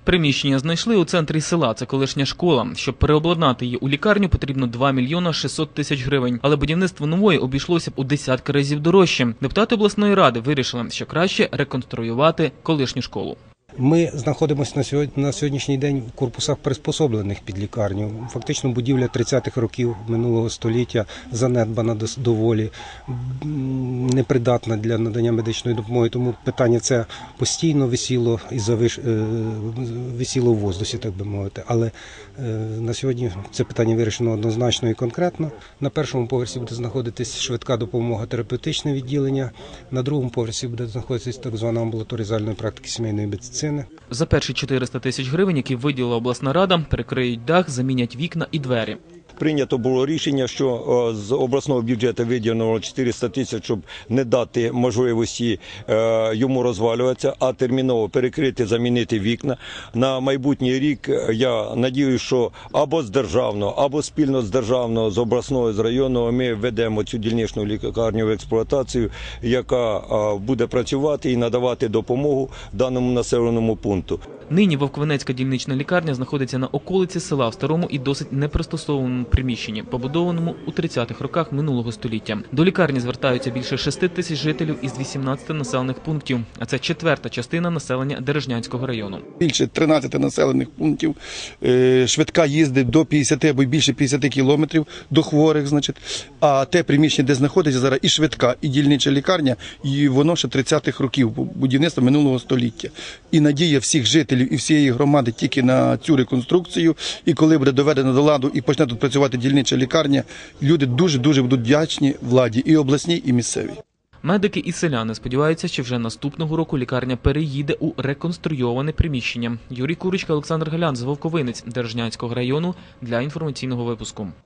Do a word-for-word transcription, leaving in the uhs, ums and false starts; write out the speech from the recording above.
Приміщення знайшли у центрі села, це колишня школа. Щоб переобладнати її у лікарню, потрібно два мільйони шістсот тисяч гривень. Але будівництво нової обійшлося б у десятки разів дорожче. Депутати обласної ради вирішили, що краще реконструювати колишню школу. Ми знаходимося на сьогодні, на сьогоднішній день в корпусах приспособлених під лікарню. Фактично будівля тридцятих років минулого століття, занедбана доволі, непридатна для надання медичної допомоги. Тому питання це постійно висіло, і завиш... висіло в воздусі, так би мовити. Але на сьогодні це питання вирішено однозначно і конкретно. На першому поверсі буде знаходитись швидка допомога, терапевтичне відділення. На другому поверсі буде знаходитись так звана амбулаторія загальної практики сімейної медицини. За перші чотириста тисяч гривень, які виділила обласна рада, перекриють дах, замінять вікна і двері. Прийнято було рішення, що з обласного бюджету виділено чотириста тисяч, щоб не дати можливості йому розвалюватися, а терміново перекрити, замінити вікна. На майбутній рік я сподіваюся, що або з державного, або спільно з державного, з обласного, з районного ми введемо цю дільничну лікарню в експлуатацію, яка буде працювати і надавати допомогу даному населеному пункту. Нині Вовковинецька дільнична лікарня знаходиться на околиці села в старому і досить непристосованому приміщенні, побудованому у тридцятих роках минулого століття. До лікарні звертаються більше шести тисяч жителів із дванадцяти населених пунктів, а це четверта частина населення Дережнянського району. Більше тринадцяти населених пунктів, швидка їздить до п'ятдесяти або більше п'ятдесяти кілометрів до хворих, значить. А те приміщення, де знаходиться зараз і швидка, і дільнича лікарня, і воно ще тридцятих років будівництва минулого століття. І надія всіх жителів і всієї громади тільки на цю реконструкцію. І коли буде доведено до ладу і почне тут працювати дільнича лікарня, люди дуже-дуже будуть вдячні владі і обласній, і місцевій. Медики і селяни сподіваються, що вже наступного року лікарня переїде у реконструйоване приміщення. Юрій Курочка, Олександр Галян з Вовковинець Дережнянського району для інформаційного випуску.